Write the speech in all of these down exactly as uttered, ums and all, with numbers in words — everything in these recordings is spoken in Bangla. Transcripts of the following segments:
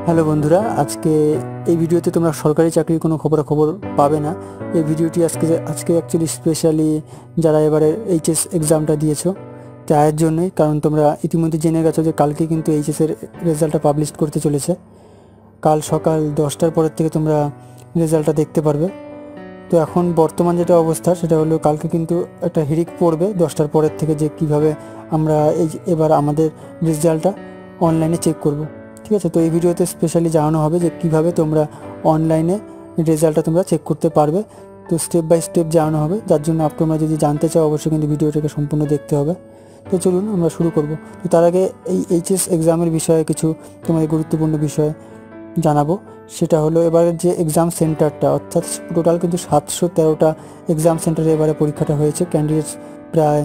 হ্যালো বন্ধুরা, আজকে এই ভিডিওতে তোমরা সরকারি চাকরির কোনো খবরাখবর পাবে না। এই ভিডিওটি আজকে আজকে অ্যাকচুয়ালি স্পেশালি যারা এবারে এইচএস এক্সামটা দিয়েছো তার জন্যই, কারণ তোমরা ইতিমধ্যে জেনে গেছো যে কালকে কিন্তু এইচএসের রেজাল্টটা পাবলিশ করতে চলেছে। কাল সকাল দশটার পরের থেকে তোমরা রেজাল্টটা দেখতে পারবে। তো এখন বর্তমান যেটা অবস্থা সেটা হলো কালকে কিন্তু একটা হিড়িক পড়বে দশটার পরের থেকে, যে কিভাবে আমরা এই এবার আমাদের রেজাল্টটা অনলাইনে চেক করব। ঠিক আছে, তো এই ভিডিওতে স্পেশালি জানানো হবে যে কিভাবে তোমরা অনলাইনে রেজাল্টটা তোমরা চেক করতে পারবে। তো স্টেপ বাই স্টেপ জানানো হবে, যার জন্য তোমরা যদি জানতে চাও অবশ্যই কিন্তু ভিডিওটাকে সম্পূর্ণ দেখতে হবে। তো চলুন আমরা শুরু করব। তো তার আগে এই এইচএস এক্সামের বিষয়ে কিছু তোমাদের গুরুত্বপূর্ণ বিষয় জানাবো। সেটা হলো এবারের যে এক্সাম সেন্টারটা, অর্থাৎ টোটাল কিন্তু সাতশো তেরোটা এক্সাম সেন্টারে এবারে পরীক্ষাটা হয়েছে। ক্যান্ডিডেটস প্রায়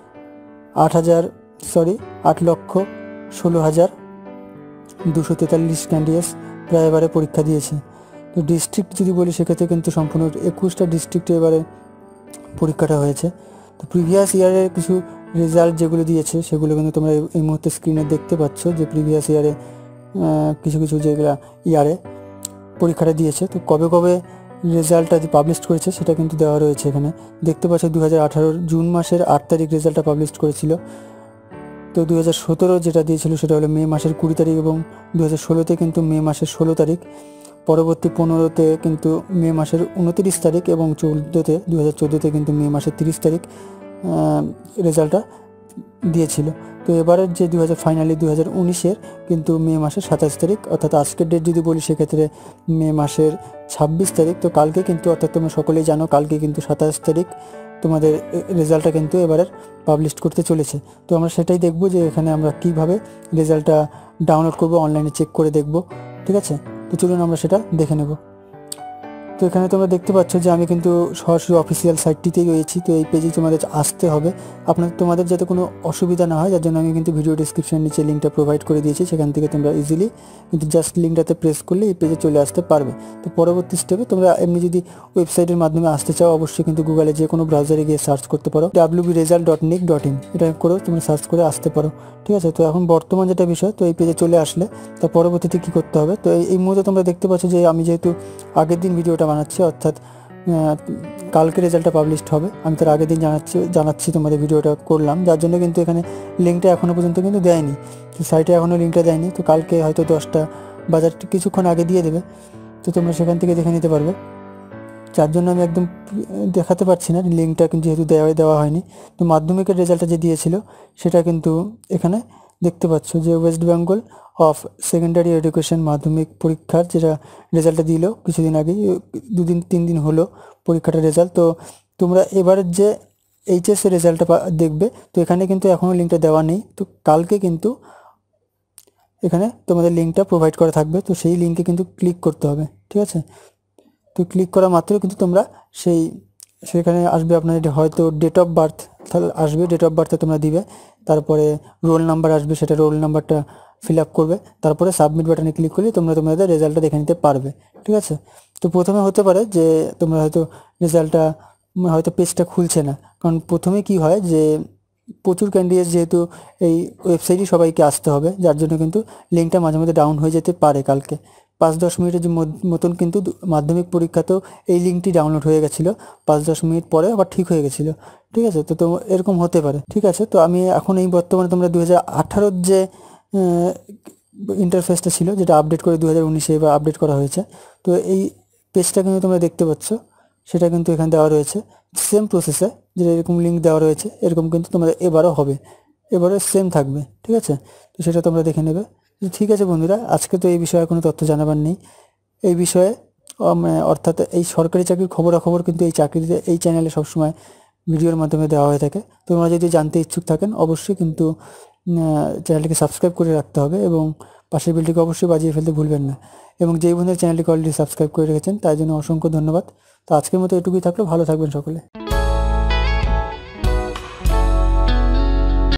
আট হাজার সরি আট লক্ষ ষোলো হাজার দুশো তেতাল্লিশ ক্যান্ডিডেটস প্রায় এবারে পরীক্ষা দিয়েছে। তো ডিস্ট্রিক্ট যদি বলি সেক্ষেত্রে কিন্তু সম্পূর্ণ একুশটা ডিস্ট্রিক্টে এবারে পরীক্ষাটা হয়েছে। তো প্রিভিয়াস ইয়ারের কিছু রেজাল্ট যেগুলো দিয়েছে সেগুলো কিন্তু তোমরা এই মুহূর্তে স্ক্রিনে দেখতে পাচ্ছ, যে প্রিভিয়াস ইয়ারে কিছু কিছু যেগুলো ইয়ারে পরীক্ষাটা দিয়েছে। তো কবে কবে রেজাল্টটা পাবলিশ করেছে সেটা কিন্তু দেওয়া রয়েছে এখানে দেখতে পাচ্ছ। দু হাজার আঠারোর জুন মাসের আট তারিখ রেজাল্টটা পাবলিশ করেছিল। তো দু হাজার সতেরো যেটা দিয়েছিল সেটা হলো মে মাসের কুড়ি তারিখ, এবং দু হাজার ষোলোতে কিন্তু মে মাসের ষোলো তারিখ, পরবর্তী পনেরোতে কিন্তু মে মাসের উনতিরিশ তারিখ, এবং চৌদ্দোতে দু হাজার চোদ্দোতে কিন্তু মে মাসের তিরিশ তারিখ রেজাল্টটা দিয়েছিল। তো এবারের যে দু হাজার ফাইনালি দু হাজার উনিশের কিন্তু মে মাসের সাতাশ তারিখ, অর্থাৎ আজকের ডেট যদি বলি সেক্ষেত্রে মে মাসের ছাব্বিশ তারিখ। তো কালকে কিন্তু, অর্থাৎ তোমরা সকলেই জানো, কালকে কিন্তু সাতাশ তারিখ তোমাদের রেজাল্টটা কিন্তু এবারের পাবলিশ করতে চলেছে। তো আমরা সেটাই দেখব যে এখানে আমরা কিভাবে রেজাল্টটা ডাউনলোড করব, অনলাইনে চেক করে দেখব। ঠিক আছে, তো চলুন আমরা সেটা দেখে নেব। তো এখানে তোমরা দেখতে পাচ্ছ যে আমি কিন্তু সরাসরি অফিসিয়াল সাইটটিতেই রয়েছি। তো এই পেজে তোমাদের আসতে হবে। আপনার তোমাদের যাতে কোনো অসুবিধা না হয় যার জন্য আমি কিন্তু ভিডিও ডিসক্রিপশনের নিচে লিঙ্কটা প্রোভাইড করে দিয়েছি। সেখান থেকে তোমরা ইজিলি কিন্তু জাস্ট লিঙ্কটাতে প্রেস করলে এই পেজে চলে আসতে পারবে। তো পরবর্তী স্টেপে তোমরা এমনি যদি ওয়েবসাইটের মাধ্যমে আসতে চাও অবশ্যই কিন্তু গুগলে যে কোনো ব্রাউজারে গিয়ে সার্চ করতে পারো, W B result dot nic dot in, এটা করেও তোমরা সার্চ করে আসতে পারো। ঠিক আছে, তো এখন বর্তমান যেটা বিষয়, তো এই পেজে চলে আসলে তো পরবর্তীতে কী করতে হবে। তো এই মুহূর্তে তোমরা দেখতে পাচ্ছ যে আমি যেহেতু আগের দিন ভিডিওটা বানাচ্ছি, অর্থাৎ কালকে রেজাল্টটা পাবলিশড হবে, আমি তার আগের দিন জানাচ্ছি জানাচ্ছি তোমাদের ভিডিওটা করলাম, যার জন্য কিন্তু এখানে লিঙ্কটা এখনও পর্যন্ত কিন্তু দেয়নি। তো সাইটে এখনও লিঙ্কটা দেয়নি। তো কালকে হয়তো দশটা বাজার কিছুক্ষণ আগে দিয়ে দেবে। তো তোমরা সেখান থেকে দেখে নিতে পারবে। যার জন্য আমি একদম দেখাতে পারছি না, লিঙ্কটা কিন্তু যেহেতু দেওয়া দেওয়া হয়নি। তো মাধ্যমিকের রেজাল্টটা যে দিয়েছিল সেটা কিন্তু এখানে দেখতে পাচ্ছ, যে West Bengal of secondary education মাধ্যমিক পরীক্ষার যেটা রেজাল্টটা দিল কিছুদিন আগে, দুদিন তিন দিন হলো পরীক্ষাটার রেজাল্ট। তো তোমরা এবারের যে এইচএস এর রেজাল্টটা দেখবে, তো এখানে কিন্তু এখনও লিঙ্কটা দেওয়া নেই। তো কালকে কিন্তু এখানে তোমাদের লিঙ্কটা প্রোভাইড করা থাকবে। তো সেই লিঙ্কে কিন্তু ক্লিক করতে হবে। ঠিক আছে, তো ক্লিক করা মাত্র কিন্তু তোমরা সেই সেখানে আসবে আপনাদের হয়তো ডেট অফ বার্থ তাহলে আসবে, ডেট অফ বার্থে তোমরা দিবে, তারপরে রোল নাম্বার আসবে, সেটা রোল নাম্বারটা ফিল আপ করবে, তারপরে সাবমিট বাটনে ক্লিক করলে তোমরা তোমাদের রেজাল্টটা দেখে নিতে পারবে। ঠিক আছে, তো প্রথমে হতে পারে যে তোমরা হয়তো রেজাল্টটা হয়তো পেজটা খুলছে না, কারণ প্রথমে কি হয় যে প্রচুর ক্যান্ডিডেট যেহেতু এই ওয়েবসাইটই সবাইকে আসতে হবে, যার জন্য কিন্তু লিঙ্কটা মাঝে মধ্যে ডাউন হয়ে যেতে পারে। কালকে পাঁচ দশ মিনিটের যে মতন কিন্তু মাধ্যমিক পরীক্ষাতেও এই লিঙ্কটি ডাউনলোড হয়ে গেছিলো, পাঁচ দশ মিনিট পরে আবার ঠিক হয়ে গেছিলো। ঠিক আছে, তো তো এরকম হতে পারে। ঠিক আছে, তো আমি এখন এই বর্তমানে তোমরা দু হাজার আঠারোর যে ইন্টারফেসটা ছিল, যেটা আপডেট করে দু হাজার উনিশে এবার আপডেট করা হয়েছে, তো এই পেজটা কিন্তু তোমরা দেখতে পাচ্ছ, সেটা কিন্তু এখানে দেওয়া রয়েছে সেম প্রসেসে, যেটা এরকম লিঙ্ক দেওয়া রয়েছে এরকম কিন্তু তোমাদের এবারও হবে, এবারও সেম থাকবে। ঠিক আছে, তো সেটা তোমরা দেখে নেবে। ঠিক আছে বন্ধুরা, আজকে তো এই বিষয়ে কোনো তথ্য জানাবার নেই। এই বিষয়ে অর্থাৎ এই সরকারি চাকরির খবরাখবর কিন্তু এই চাকরিতে এই চ্যানেলে সবসময় ভিডিওর মাধ্যমে দেওয়া হয়ে থাকে। তোমরা যদি জানতে ইচ্ছুক থাকেন অবশ্যই কিন্তু চ্যানেলটিকে সাবস্ক্রাইব করে রাখতে হবে, এবং পাশের বেলটিকে অবশ্যই বাজিয়ে ফেলতে ভুলবেন না। এবং যেই বন্ধুরা চ্যানেলটিকে অলরেডি সাবস্ক্রাইব করে রেখেছেন তার জন্য অসংখ্য ধন্যবাদ। তো আজকের মতো এটুকুই থাকলো, ভালো থাকবেন সকলে।